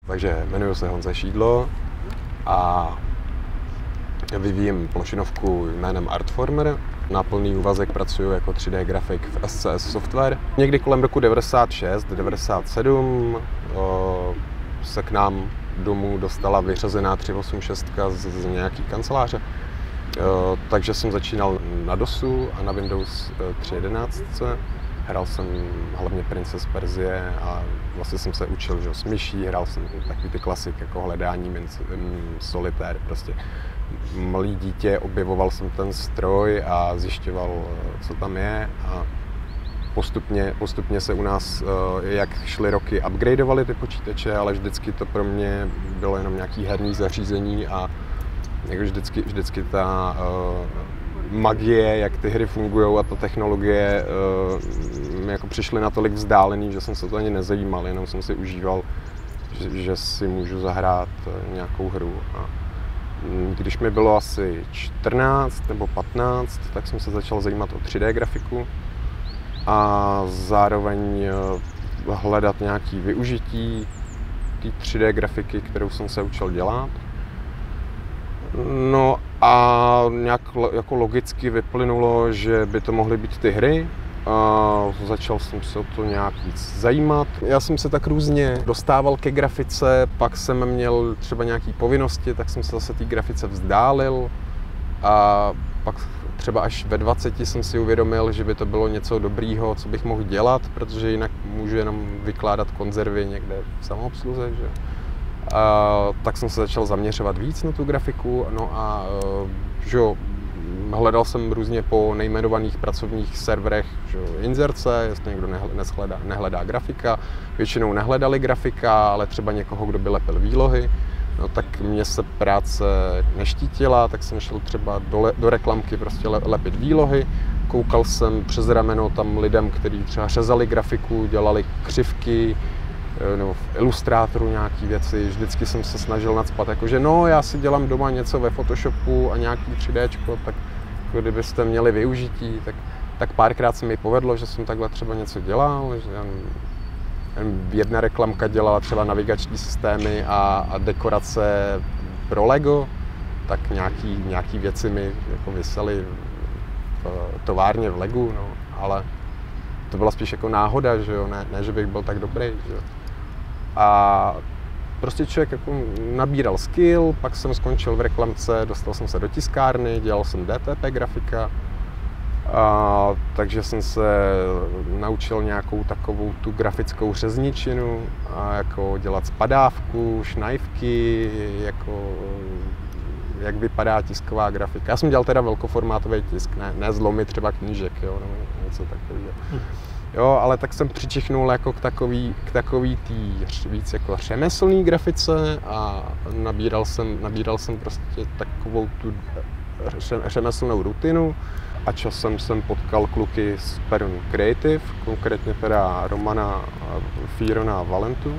Takže jmenuji se Honza Šídlo a vyvíjím plošinovku jménem Artformer. Na plný úvazek pracuji jako 3D grafik v SCS Software. Někdy kolem roku 96-97 se k nám domů dostala vyřazená 386 z nějaký kanceláře. Takže jsem začínal na DOSu a na Windows 3.11. Hrál jsem hlavně Prince z Perzie a vlastně jsem se učil, že s myší, hrál jsem takový ty klasik jako hledání, solitér, prostě malý dítě, objevoval jsem ten stroj a zjišťoval, co tam je a postupně se u nás, jak šly roky, upgradeovaly ty počítače, ale vždycky to pro mě bylo jenom nějaký herní zařízení a jako vždycky ta magie, jak ty hry fungují a ta technologie mi jako přišly natolik vzdálený, že jsem se to ani nezajímal, jenom jsem si užíval, že si můžu zahrát nějakou hru. A když mi bylo asi 14 nebo 15, tak jsem se začal zajímat o 3D grafiku a zároveň hledat nějaké využití té 3D grafiky, kterou jsem se učil dělat. No a nějak jako logicky vyplynulo, že by to mohly být ty hry. A začal jsem se o to nějak víc zajímat. Já jsem se tak různě dostával ke grafice, pak jsem měl třeba nějaké povinnosti, tak jsem se zase té grafice vzdálil. A pak třeba až ve 20 jsem si uvědomil, že by to bylo něco dobrýho, co bych mohl dělat, protože jinak můžu jenom vykládat konzervy někde v samoobsluze. Že? Tak jsem se začal zaměřovat víc na tu grafiku, no a že hledal jsem různě po nejmenovaných pracovních serverech, že inzerce, jestli někdo nehledá grafika. Většinou nehledali grafika, ale třeba někoho, kdo by lepil výlohy. No, tak mě se práce neštítila, tak jsem šel třeba do reklamky prostě lepit výlohy. Koukal jsem přes rameno tam lidem, kteří třeba řezali grafiku, dělali křivky, nebo v Ilustrátoru nějaké věci, vždycky jsem se snažil nacpat, jakože no, já si dělám doma něco ve Photoshopu a nějaký 3Dčko, tak jako kdybyste měli využití, tak párkrát se mi povedlo, že jsem takhle třeba něco dělal, že jedna reklamka dělala třeba navigační systémy a dekorace pro Lego, tak nějaký věci mi jako visely v továrně v Legu, no, ale to byla spíš jako náhoda, že jo, ne že bych byl tak dobrý, že jo. A prostě člověk jako nabíral skill, pak jsem skončil v reklamce, dostal jsem se do tiskárny, dělal jsem DTP grafika, takže jsem se naučil nějakou takovou tu grafickou řezničinu, a jako dělat spadávku, šnajvky, jako jak vypadá tisková grafika. Já jsem dělal teda velkoformátový tisk, ne zlomy třeba knížek, jo, nebo něco takového. Jo, ale tak jsem přičichnul jako k takový tý víc jako řemeslný grafice a nabíral jsem prostě takovou tu řemeslnou rutinu a časem jsem potkal kluky z Perun Creative, konkrétně teda Romana Fírona a Valentu.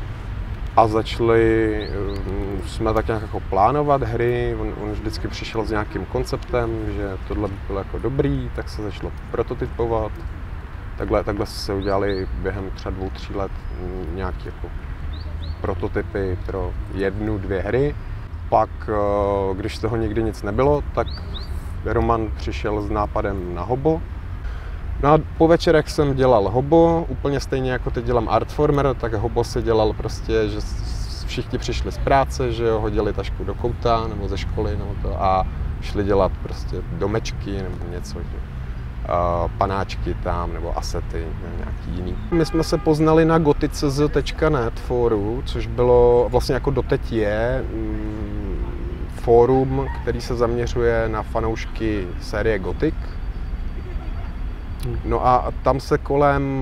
A začali jsme tak nějak jako plánovat hry, on vždycky přišel s nějakým konceptem, že tohle by bylo jako dobrý, tak se začalo prototypovat. Takhle se udělali během třeba 2-3 let nějaké jako prototypy pro 1-2 hry. Pak, když z toho nikdy nic nebylo, tak Roman přišel s nápadem na Hobo. No a po večerech jsem dělal Hobo, úplně stejně jako teď dělám Artformer, tak Hobo se dělal prostě, že všichni přišli z práce, že jo, hodili tašku do kouta nebo ze školy nebo to a šli dělat prostě domečky nebo něco, že panáčky tam nebo asety, nějaký jiný. My jsme se poznali na gotic.net fóru, což bylo vlastně jako doteď je fórum, který se zaměřuje na fanoušky série Gothic. No a tam se kolem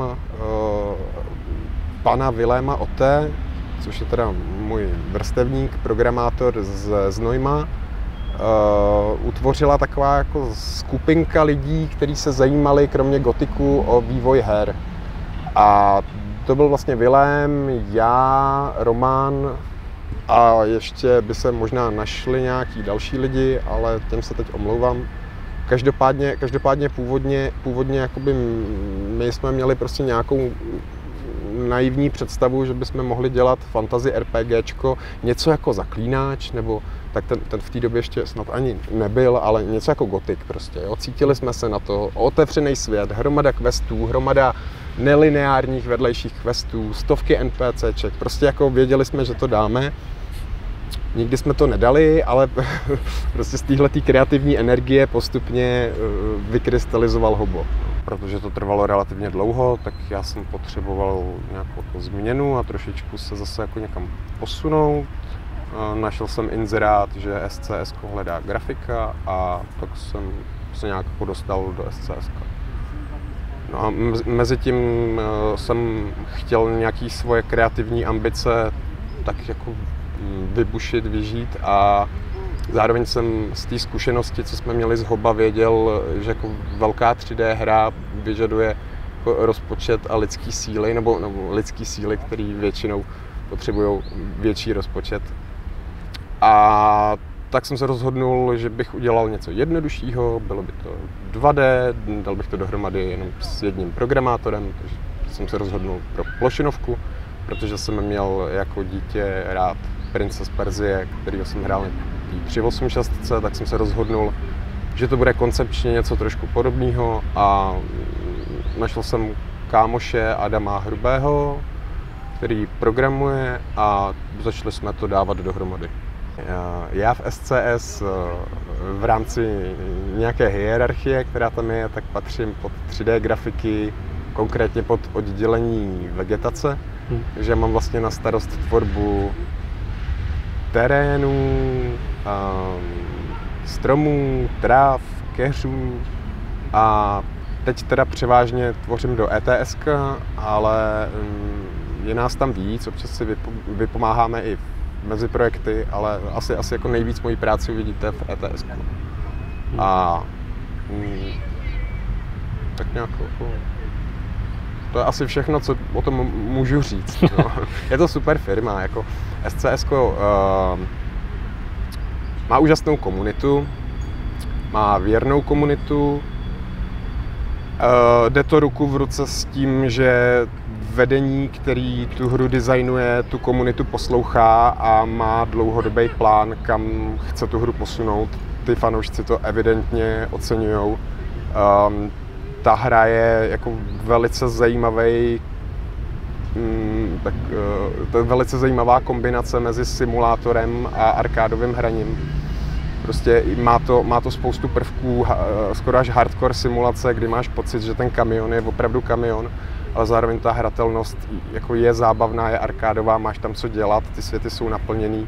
pana Viléma Otte, což je teda můj vrstevník, programátor z Znojma, utvořila taková jako skupinka lidí, kteří se zajímali kromě gotiku o vývoj her. A to byl vlastně Vilém, já, Roman a ještě by se možná našli nějaký další lidi, ale těm se teď omlouvám. Každopádně původně jakoby my jsme měli prostě naivní představu, že bychom mohli dělat fantasy RPGčko, něco jako Zaklínač, nebo tak ten v té době ještě snad ani nebyl, ale něco jako Gothic prostě. Jo. Cítili jsme se na to, otevřený svět, hromada questů, hromada nelineárních vedlejších questů, stovky NPCček, prostě jako věděli jsme, že to dáme. Nikdy jsme to nedali, ale prostě z téhletý kreativní energie postupně vykrystalizoval Hobo. Protože to trvalo relativně dlouho, tak já jsem potřeboval nějakou změnu a trošičku se zase jako někam posunout. Našel jsem inzerát, že SCS hledá grafika a tak jsem se nějak dostal do SCS. No a mezi tím jsem chtěl nějaký svoje kreativní ambice tak jako vybušit, vyžít a zároveň jsem z té zkušenosti, co jsme měli z Hoba, věděl, že jako velká 3D hra vyžaduje jako rozpočet a lidský síly, nebo lidský síly, které většinou potřebují větší rozpočet. A tak jsem se rozhodnul, že bych udělal něco jednoduššího, bylo by to 2D, dal bych to dohromady jenom s jedním programátorem, takže jsem se rozhodnul pro plošinovku, protože jsem měl jako dítě rád Prince z Perzie, kterýho jsem hrál na 386, tak jsem se rozhodnul, že to bude koncepčně něco trošku podobného a našel jsem kámoše Adama Hrubého, který programuje a začali jsme to dávat dohromady. Já v SCS v rámci nějaké hierarchie, která tam je, tak patřím pod 3D grafiky, konkrétně pod oddělení vegetace, že mám vlastně na starost tvorbu terénů, stromů, tráv, keřů a teď teda převážně tvořím do ETS, ale je nás tam víc, občas si vypomáháme i mezi projekty, ale asi jako nejvíc mojí práci uvidíte v ETS. A tak nějak to je asi všechno, co o tom můžu říct. No. Je to super firma, jako SCS má úžasnou komunitu, má věrnou komunitu, jde to ruku v ruce s tím, že vedení, který tu hru designuje, tu komunitu poslouchá a má dlouhodobý plán, kam chce tu hru posunout. Ty fanoušci to evidentně oceňují. Ta hra je jako velice zajímavý, to je velice zajímavá kombinace mezi simulátorem a arkádovým hraním. Prostě má to spoustu prvků, skoro až hardcore simulace, kdy máš pocit, že ten kamion je opravdu kamion, ale zároveň ta hratelnost jako je zábavná, je arkádová, máš tam co dělat, ty světy jsou naplněný.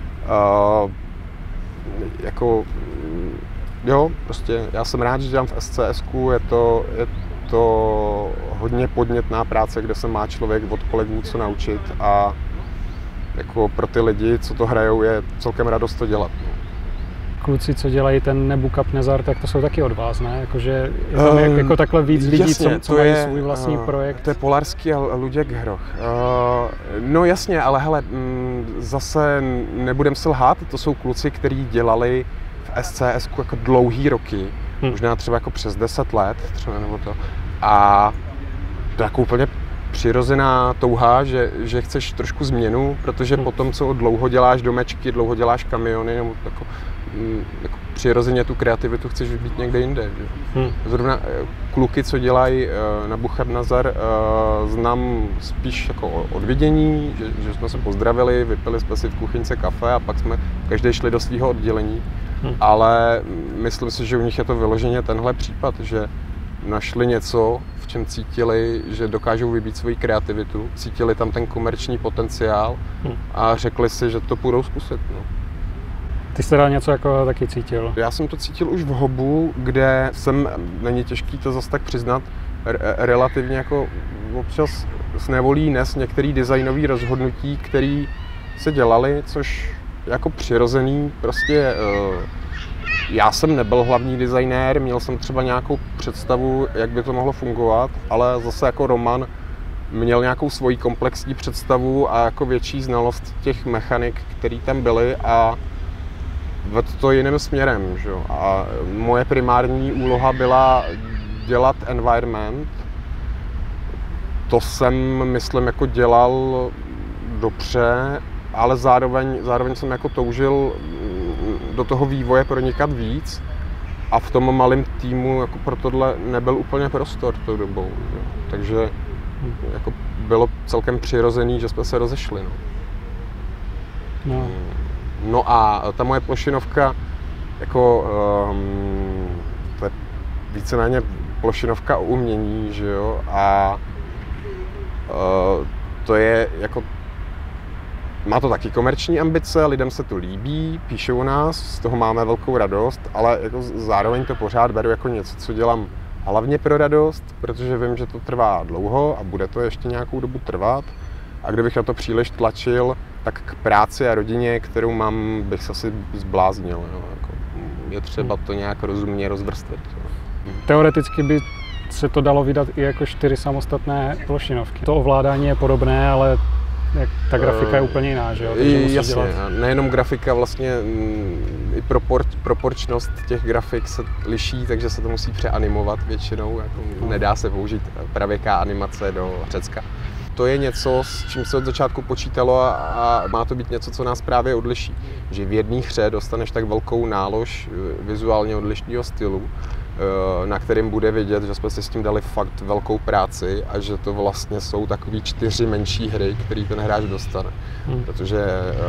Jo, prostě já jsem rád, že dělám v SCSku, je to hodně podnětná práce, kde se má člověk od kolegů co naučit a jako pro ty lidi, co to hrajou, je celkem radost to dělat. No. Kluci, co dělají ten Nebuch Kapnezar, tak to jsou taky od vás, ne? Jakože je tam jako takhle víc lidí, jasně, co mají svůj vlastní projekt. To je Polarský a Luděk Hroch. No jasně, ale hele, zase nebudem se lhát, to jsou kluci, kteří dělali v SCSku jako dlouhý roky, možná třeba jako přes 10 let, třeba nebo to. A to je jako úplně přirozená touha, že chceš trošku změnu, protože potom, co dlouho děláš domečky, dlouho děláš kamiony, nebo jako přirozeně tu kreativitu chceš být někde jinde. Zrovna kluky, co dělají Nebuch Kapnezar, znám spíš jako od vidění, že jsme se pozdravili, vypili jsme si v kuchyňce kafe a pak jsme každý šli do svého oddělení. Ale myslím si, že u nich je to vyloženě tenhle případ, že našli něco, v čem cítili, že dokážou vybít svoji kreativitu, cítili tam ten komerční potenciál a řekli si, že to půjdou zkusit. No. Ty jsi teda něco jako taky cítil? Já jsem to cítil už v Hobu, kde není těžký to zase tak přiznat, relativně jako občas s nevolí nes některé designové rozhodnutí, které se dělaly, což jako přirozený, prostě já jsem nebyl hlavní designér, měl jsem třeba nějakou představu, jak by to mohlo fungovat, ale zase jako Roman měl nějakou svoji komplexní představu a jako větší znalost těch mechanik, které tam byly a vedl to jiným směrem. Že? A moje primární úloha byla dělat environment, to jsem, myslím, jako dělal dobře, ale zároveň jsem jako toužil do toho vývoje pronikat víc a v tom malém týmu jako pro tohle nebyl úplně prostor tou dobou. Jo. Takže jako bylo celkem přirozený, že jsme se rozešli. No a ta moje plošinovka, jako to je víceméně plošinovka o umění, že jo, a to je jako, má to taky komerční ambice, lidem se to líbí, píšou o nás, z toho máme velkou radost, ale jako zároveň to pořád beru jako něco, co dělám hlavně pro radost, protože vím, že to trvá dlouho a bude to ještě nějakou dobu trvat. A kdybych na to příliš tlačil, tak k práci a rodině, kterou mám, bych se asi zbláznil. Jo. Jako, je třeba to nějak rozumně rozvrstvit. Teoreticky by se to dalo vydat i jako 4 samostatné plošinovky. To ovládání je podobné, ale ta grafika je úplně jiná, že jo? Jasně, nejenom grafika, vlastně i proporčnost těch grafik se liší, takže se to musí přeanimovat většinou. Jako nedá se použít pravěká animace do Řecka. To je něco, s čím se od začátku počítalo a má to být něco, co nás právě odliší. Že v jedné hře dostaneš tak velkou nálož vizuálně odlišného stylu, na kterým bude vidět, že jsme si s tím dali fakt velkou práci a že to vlastně jsou takový 4 menší hry, který ten hráč dostane. Protože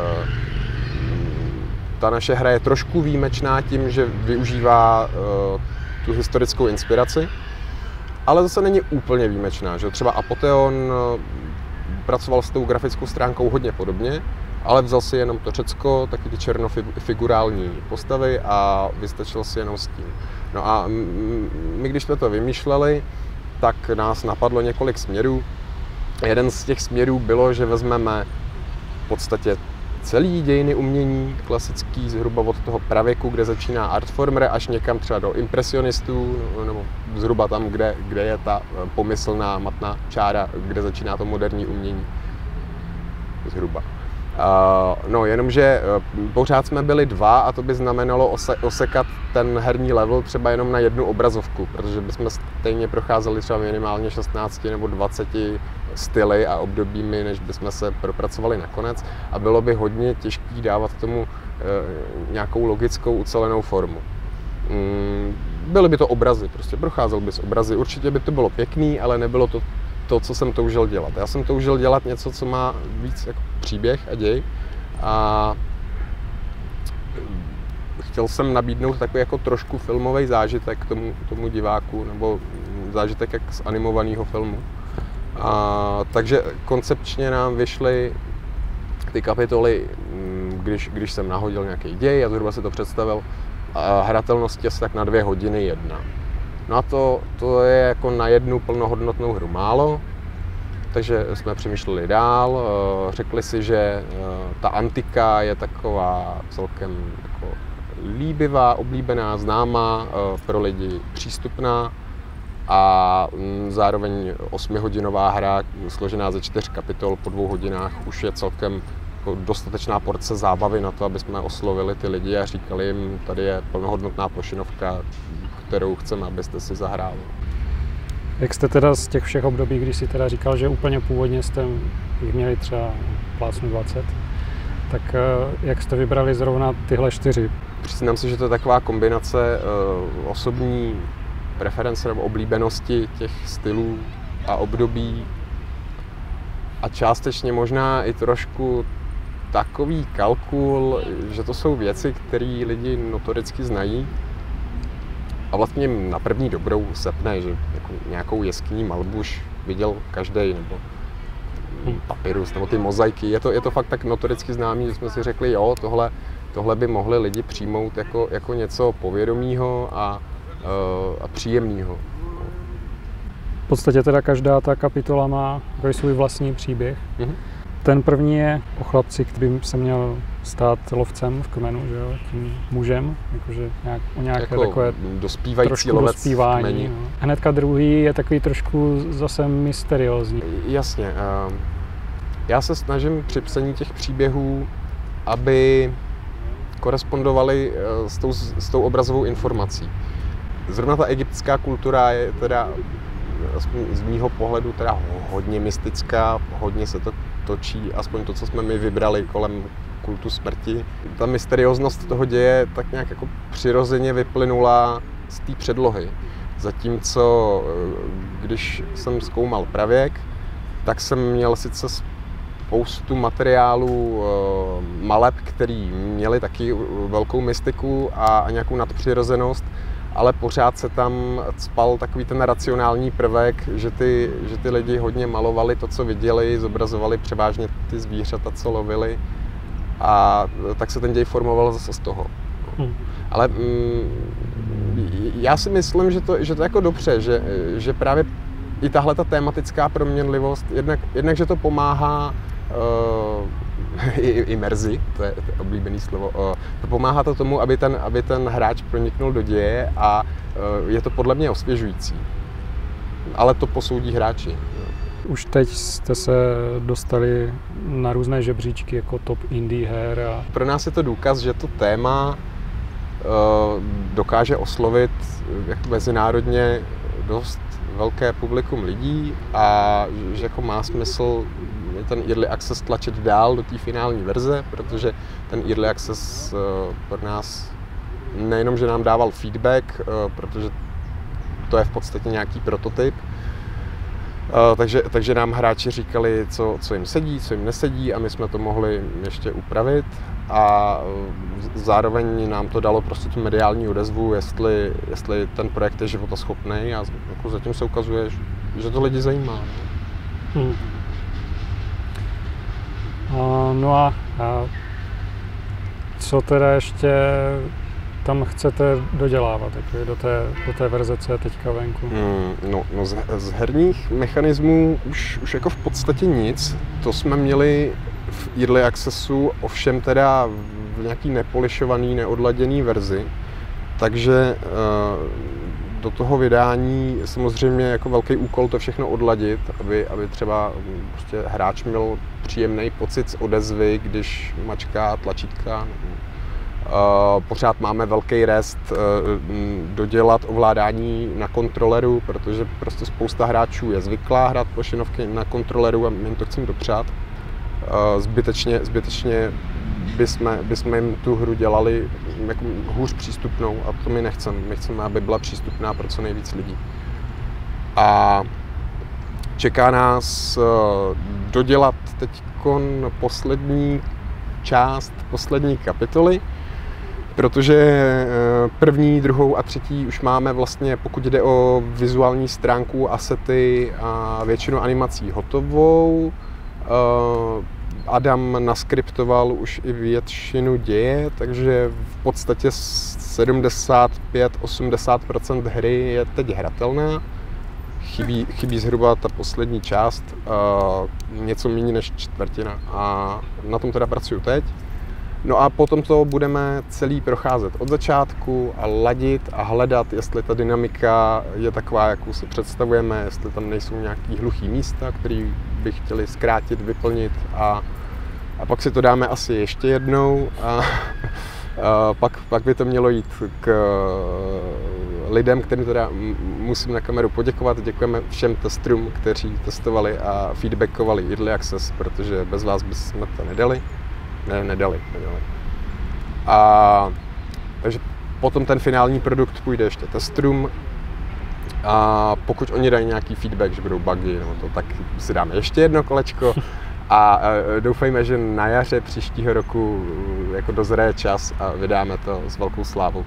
ta naše hra je trošku výjimečná tím, že využívá tu historickou inspiraci, ale zase není úplně výjimečná. Že? Třeba Apotheon pracoval s tou grafickou stránkou hodně podobně, ale vzal si jenom to Řecko, taky ty černofigurální postavy a vystačil si jenom s tím. No a my, když jsme to vymýšleli, tak nás napadlo několik směrů. Jeden z těch směrů bylo, že vezmeme v podstatě celý dějiny umění klasický, zhruba od toho pravěku, kde začíná Artformer, až někam třeba do impresionistů, nebo zhruba tam, kde je ta pomyslná matná čára, kde začíná to moderní umění. Zhruba. No, jenomže pořád jsme byli 2 a to by znamenalo osekat ten herní level třeba jenom na jednu obrazovku, protože bychom stejně procházeli třeba minimálně 16 nebo 20 styly a obdobími, než bychom se propracovali nakonec a bylo by hodně těžké dávat tomu nějakou logickou ucelenou formu. Byly by to obrazy, prostě procházel bys obrazy, určitě by to bylo pěkný, ale nebylo to, co jsem toužil dělat. Já jsem toužil dělat něco, co má víc jako příběh a děj a chtěl jsem nabídnout takový jako trošku filmový zážitek tomu diváku, nebo zážitek jak z animovaného filmu. Takže koncepčně nám vyšly ty kapitoly, když jsem nahodil nějaký děj a zhruba si to představil, a hratelnost je tak na 2 hodiny 1. No a to je jako na jednu plnohodnotnou hru málo, takže jsme přemýšleli dál, řekli si, že ta antika je taková celkem jako líbivá, oblíbená, známá, pro lidi přístupná a zároveň 8hodinová hra složená ze 4 kapitol po 2 hodinách už je celkem jako dostatečná porce zábavy na to, aby jsme oslovili ty lidi a říkali jim, tady je plnohodnotná plošinovka, kterou chceme, abyste si zahráli. Jak jste teda z těch všech období, když jsi teda říkal, že úplně původně jste jich měli třeba plácnu 20, tak jak jste vybrali zrovna tyhle 4? Přiznám si, že to je taková kombinace osobní preference nebo oblíbenosti těch stylů a období a částečně možná i trošku takový kalkul, že to jsou věci, které lidi notoricky znají a vlastně na první dobrou sepne, že jako nějakou jeskyní malbu už viděl každej, nebo papyrus, nebo ty mozaiky. Je to fakt tak notoricky známý, že jsme si řekli, jo, tohle by mohli lidi přijmout jako něco povědomího a příjemného. V podstatě teda každá ta kapitola má svůj vlastní příběh. Ten první je o chlapci, který by se měl stát lovcem v kmenu, že jo, tím mužem, jakože o nějaké jako takové dospívající lovec v kmeni. No. Hnedka druhý je takový trošku zase mysteriózní. Jasně. Já se snažím při psaní těch příběhů, aby korespondovaly s tou obrazovou informací. Zrovna ta egyptská kultura je teda aspoň z mýho pohledu teda hodně mystická, hodně se to točí, aspoň to, co jsme my vybrali kolem kultu smrti. Ta mysterióznost toho děje tak nějak jako přirozeně vyplynula z té předlohy. Zatímco, když jsem zkoumal pravěk, tak jsem měl sice spoustu materiálů maleb, který měli taky velkou mystiku a nějakou nadpřirozenost, ale pořád se tam cpal takový ten racionální prvek, že ty lidi hodně malovali to, co viděli, zobrazovali převážně ty zvířata, co lovili, a tak se ten děj formoval zase z toho. Ale já si myslím, že to je jako dobře, že právě i tahle ta tematická proměnlivost, jednak že to pomáhá imerzi, to je oblíbený slovo, to pomáhá to tomu, aby ten hráč proniknul do děje, a je to podle mě osvěžující. Ale to posoudí hráči. Už teď jste se dostali na různé žebříčky jako top indie her. Pro nás je to důkaz, že to téma dokáže oslovit jako mezinárodně dost velké publikum lidí a že jako má smysl ten Early Access tlačit dál do té finální verze, protože ten Early Access pro nás nejenom, že nám dával feedback, protože to je v podstatě nějaký prototyp, takže nám hráči říkali, co jim sedí, co jim nesedí, a my jsme to mohli ještě upravit, a zároveň nám to dalo prostě tu mediální odezvu, jestli ten projekt je životaschopný, a jako zatím se ukazuje, že to lidi zajímá. No a co teda ještě tam chcete dodělávat, jako do té verze, co je teďka venku? No z herních mechanismů už jako v podstatě nic. To jsme měli v Early Accessu, ovšem teda v nějaký nepolišovaný, neodladěný verzi. Takže do toho vydání samozřejmě jako velký úkol to všechno odladit, aby třeba prostě hráč měl příjemný pocit z odezvy, když mačká tlačítka. Pořád máme velký rest dodělat ovládání na kontroleru, protože prostě spousta hráčů je zvyklá hrát plošinovky na kontroleru a my jim to chceme dopřát. Zbytečně bychom jim tu hru dělali jako hůř přístupnou, a to my nechceme. My chceme, aby byla přístupná pro co nejvíc lidí. A čeká nás dodělat teďkon poslední část, poslední kapitoly, protože první, druhou a třetí už máme vlastně, pokud jde o vizuální stránku, asety a většinu animací hotovou. Adam naskriptoval už i většinu děje, takže v podstatě 75-80% hry je teď hratelná. Chybí zhruba ta poslední část, něco méně než čtvrtina, a na tom teda pracuju teď. No a potom to budeme celý procházet od začátku a ladit a hledat, jestli ta dynamika je taková, jakou si představujeme, jestli tam nejsou nějaký hluchý místa, které by chtěli zkrátit, vyplnit, a pak si to dáme asi ještě jednou a pak by to mělo jít k lidem, kterým teda musím na kameru poděkovat. Děkujeme všem testům, kteří testovali a feedbackovali Early Access, protože bez vás bychom to nedali. Nedali. Takže potom ten finální produkt půjde ještě testům, a pokud oni dají nějaký feedback, že budou bugy, tak si dáme ještě jedno kolečko, a doufejme, že na jaře příštího roku jako dozraje čas a vydáme to s velkou slávou.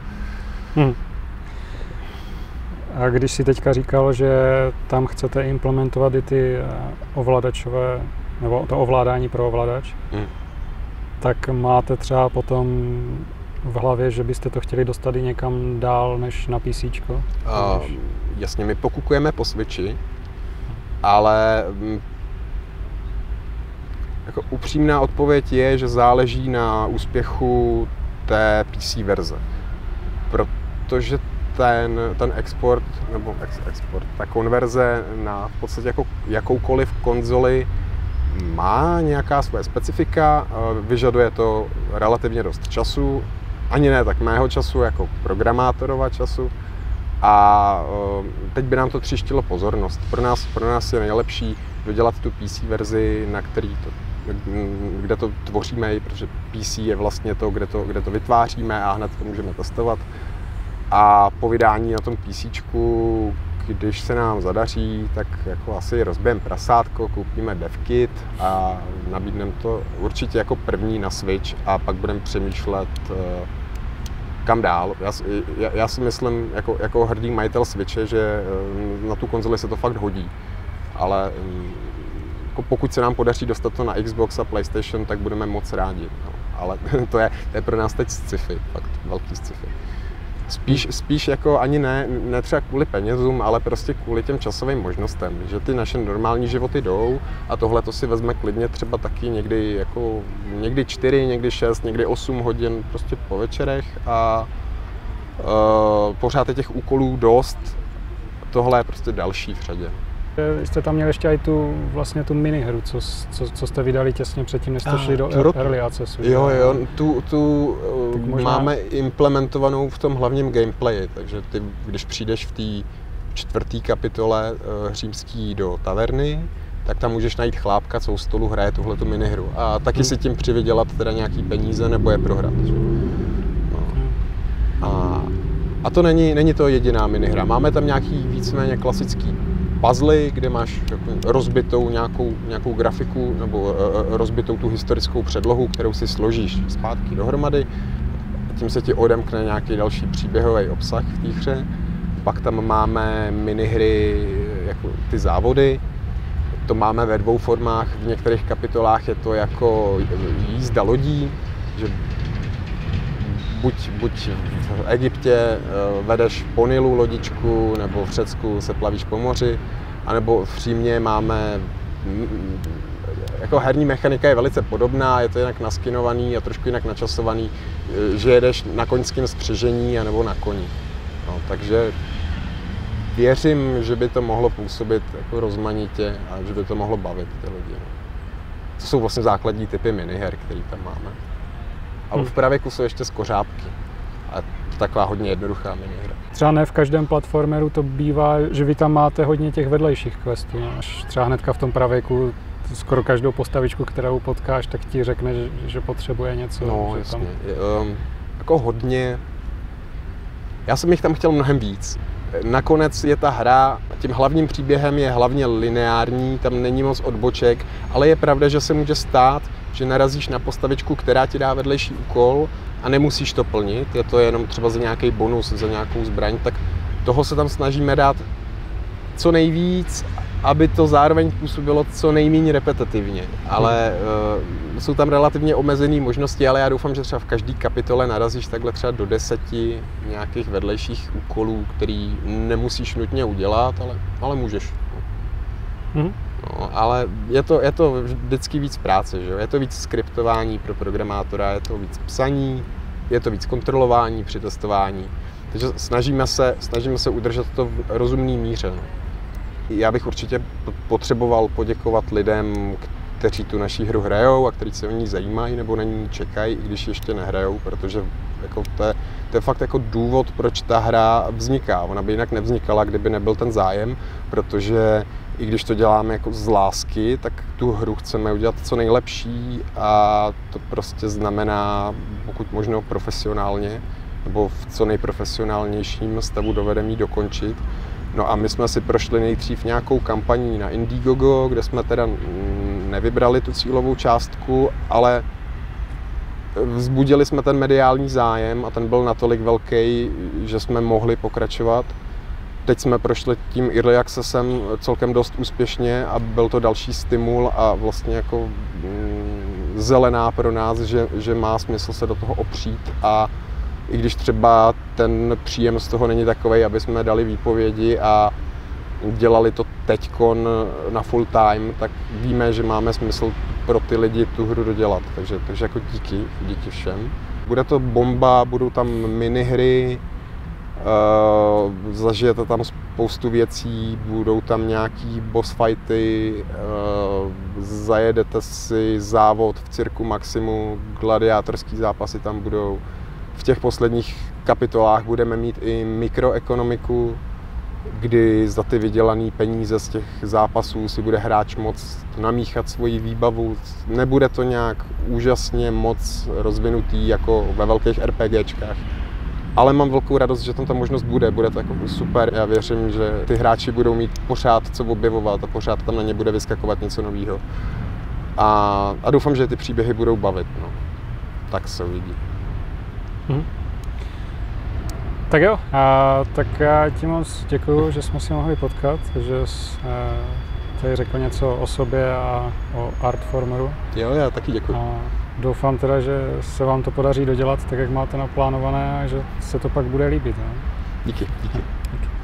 A když si teďka říkal, že tam chcete implementovat i ty ovladačové, nebo to ovládání pro ovladač, tak máte třeba potom v hlavě, že byste to chtěli dostat i někam dál než na PCčko? Jasně, my pokukujeme po Switchi, ale jako upřímná odpověď je, že záleží na úspěchu té PC verze. Protože ten export, nebo ta konverze na v podstatě jako jakoukoliv konzoli má nějaká svoje specifika, vyžaduje to relativně dost času, ani ne tak mého času, jako programátorova času, A teď by nám to tříštilo pozornost. Pro nás je nejlepší dodělat tu PC verzi, na který kde to tvoříme, protože PC je vlastně to, kde to vytváříme a hned to můžeme testovat. A po vydání na tom PCčku, když se nám zadaří, tak jako asi rozbijeme prasátko, koupíme devkit a nabídneme to určitě jako první na Switch a pak budeme přemýšlet, kam dál. Já si myslím, jako hrdý majitel Switche, že na tu konzoli se to fakt hodí, ale jako pokud se nám podaří dostat to na Xbox a PlayStation, tak budeme moc rádi. No. Ale to je pro nás teď sci-fi, fakt velký sci-fi. Spíš jako ani ne třeba kvůli penězům, ale prostě kvůli těm časovým možnostem, že ty naše normální životy jdou a tohle to si vezme klidně třeba taky někdy 4, někdy 6, někdy 8 hodin prostě po večerech a pořád je těch úkolů dost, tohle je prostě další v řadě. Jste tam měli ještě i tu minihru, co jste vydali těsně předtím, než jste šli do Early Accessu. Jo, tu máme implementovanou v tom hlavním gameplayi, takže ty, když přijdeš v té 4. kapitole římský do taverny, tak tam můžeš najít chlápka, co u stolu hraje tuhletu minihru a taky si tím přivydělat teda nějaký peníze nebo je prohrát. No. A to není to jediná minihra. Máme tam nějaký víceméně klasický puzzle, kde máš rozbitou nějakou grafiku nebo rozbitou tu historickou předlohu, kterou si složíš zpátky dohromady. Tím se ti odemkne nějaký další příběhový obsah v té hře. Pak tam máme minihry jako ty závody. To máme ve 2 formách. V některých kapitolách je to jako jízda lodí, že buď v Egyptě vedeš po Nilu lodičku, nebo v Řecku se plavíš po moři, anebo v Římě máme, jako herní mechanika je velice podobná, je to jinak naskinovaný a trošku jinak načasovaný, že jedeš na koňském spřežení anebo na koni. No, takže věřím, že by to mohlo působit jako rozmanitě a že by to mohlo bavit ty lidi. No. To jsou vlastně základní typy miniher, které tam máme. A v pravěku jsou ještě skořápky. A to taková hodně jednoduchá minihra. Třeba ne v každém platformeru to bývá, že vy tam máte hodně těch vedlejších questů. No. Až třeba hnedka v tom pravěku skoro každou postavičku, kterou potkáš, tak ti řekne, že potřebuje něco. No, že jasně. Jako hodně. Já jsem jich tam chtěl mnohem víc. Nakonec je ta hra, tím hlavním příběhem je hlavně lineární, tam není moc odboček, ale je pravda, že se může stát, že narazíš na postavičku, která ti dá vedlejší úkol a nemusíš to plnit, je to jenom třeba za nějaký bonus, za nějakou zbraň, tak toho se tam snažíme dát co nejvíc, aby to zároveň působilo co nejméně repetitivně. Ale jsou tam relativně omezené možnosti, ale já doufám, že třeba v každé kapitole narazíš takhle třeba do 10 nějakých vedlejších úkolů, který nemusíš nutně udělat, ale můžeš. No, ale je to vždycky víc práce, že jo? Je to víc skriptování pro programátora, je to víc psaní, je to víc kontrolování při testování. Takže snažíme se udržet to v rozumné míře. No. Já bych určitě potřeboval poděkovat lidem, kteří tu naši hru hrajou a kteří se o ní zajímají nebo na ní čekají, i když ještě nehrajou, protože jako to je fakt jako důvod, proč ta hra vzniká. Ona by jinak nevznikala, kdyby nebyl ten zájem, protože i když to děláme jako z lásky, tak tu hru chceme udělat co nejlepší a to prostě znamená, pokud možno profesionálně, nebo v co nejprofesionálnějším stavu dovedeme ji dokončit. No a my jsme si prošli nejdřív nějakou kampaní na Indiegogo, kde jsme teda nevybrali tu cílovou částku, ale vzbudili jsme ten mediální zájem a ten byl natolik velký, že jsme mohli pokračovat. Teď jsme prošli tím Early Accessem celkem dost úspěšně a byl to další stimul a vlastně jako zelená pro nás, že má smysl se do toho opřít a i když třeba ten příjem z toho není takovej, aby jsme dali výpovědi a dělali to teďkon na full time, tak víme, že máme smysl pro ty lidi tu hru dodělat. Takže jako díky všem. Bude to bomba, budou tam minihry, zažijete tam spoustu věcí, budou tam nějaký boss fighty, zajedete si závod v Cirku Maximu, gladiátorský zápasy tam budou. V těch posledních kapitolách budeme mít i mikroekonomiku, kdy za ty vydělané peníze z těch zápasů si bude hráč moc namíchat svoji výbavu. Nebude to nějak úžasně moc rozvinutý jako ve velkých RPGčkách. Ale mám velkou radost, že tam ta možnost bude to jako super. Já věřím, že ty hráči budou mít pořád co objevovat a pořád tam na ně bude vyskakovat něco nového. A doufám, že ty příběhy budou bavit. No. Tak se uvidí. Tak jo, tak já ti moc děkuju, že jsme si mohli potkat, že jsi tady řekl něco o sobě a o Artformeru. Jo, já taky děkuju. A doufám teda, že se vám to podaří dodělat tak, jak máte naplánované a že se to pak bude líbit. Ne? Díky.